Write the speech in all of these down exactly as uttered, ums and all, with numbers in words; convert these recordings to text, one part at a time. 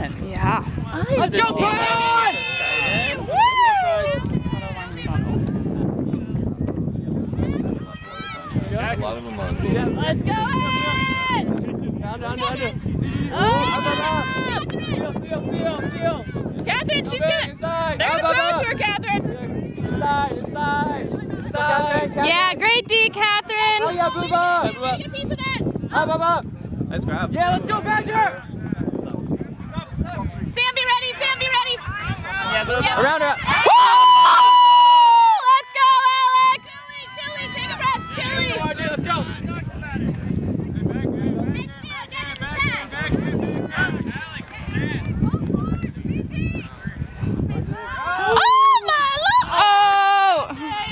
intense. Yeah. I Let's go, Prion! A lot of them are. Let's go in! Down, down, down, down. Oh! Steal, steal, steal, steal. Catherine, she's gonna. Inside. They're gonna throw it to her, Catherine. Inside, inside. Inside. Yeah, great D, Catherine. Oh yeah, Booba. Can we get a piece of that? Up, up, up. Nice grab. Yeah, let's go, Badger. Sam, be ready. Sam, be ready. Yeah, Booba. Yeah. Around her. Oh! Let's go, Alex. Chili, chili, take a breath. Chili. R J, let's go. Oh, Marla! Oh!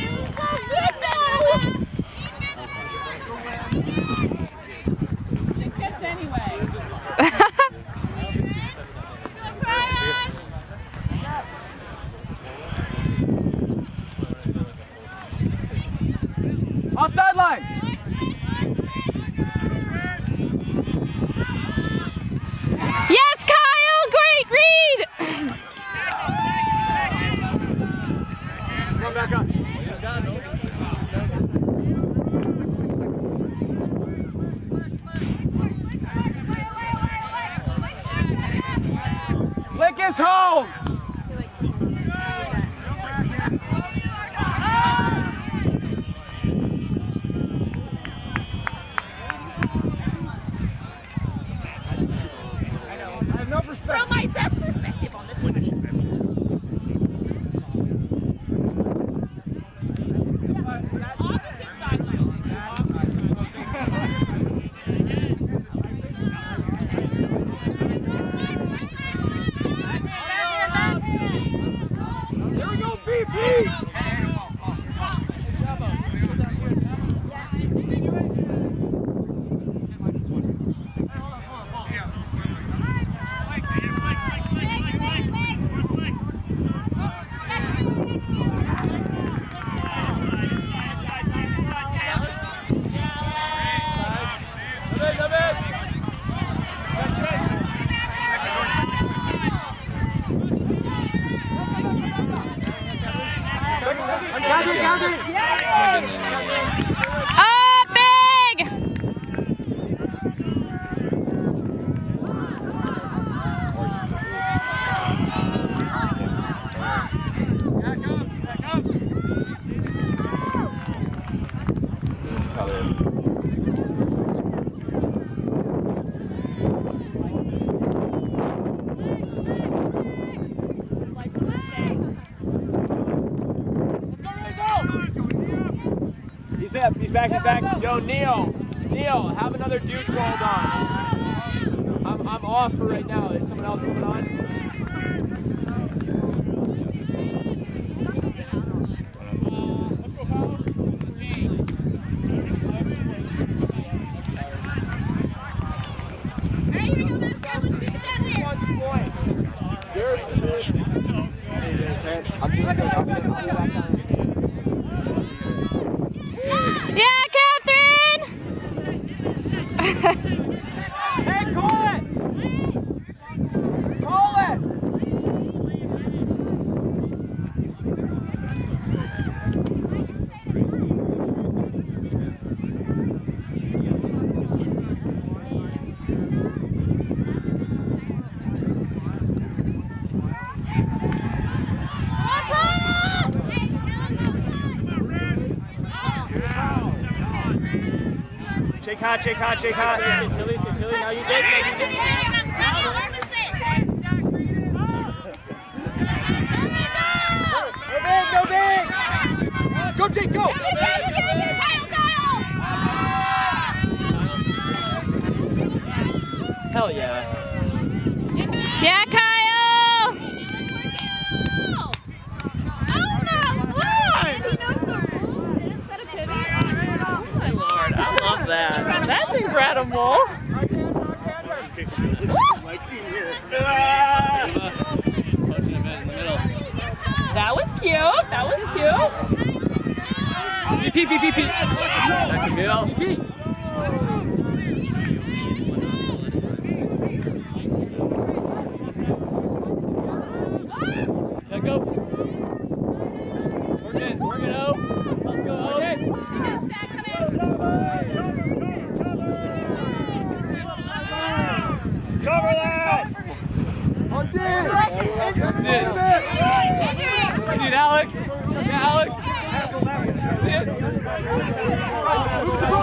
Anyway. Off sideline. Yes, Kyle! Great read! Come back up. Flick is home. I have no perspective. From my best perspective on this one. Here we go, B P! Gather, gather! Oh, big! Back up, back up! He's up, he's back, he's back. Yo, Neil, Neil, have another dude called on. I'm, I'm off for right now. Is someone else coming on? Let's go, Kyle. Alright, here we go, Mousetrap. Let's keep it down there. What's the point? Yours is yours. I'll do it. I'll do it. I'll do it. Yeah, Catherine! Hey, call it! Call it! Shake hot, shake hot, shake hot. Chili, chili, now you did. No big, no big. Go, Jake, go. Kyle, Kyle! Hell yeah. Yeah, Kyle! Oh my lord! He knows the rules. Is that a pity? Oh my lord, I love that. That's incredible. That was cute. That was cute. B P, B P, B P. That could be all. B P. on, go. Work it, work it, O. Let's go, O. Okay. Cover that! On D! That's it. That's it, Alex. Yeah, Alex. That's it.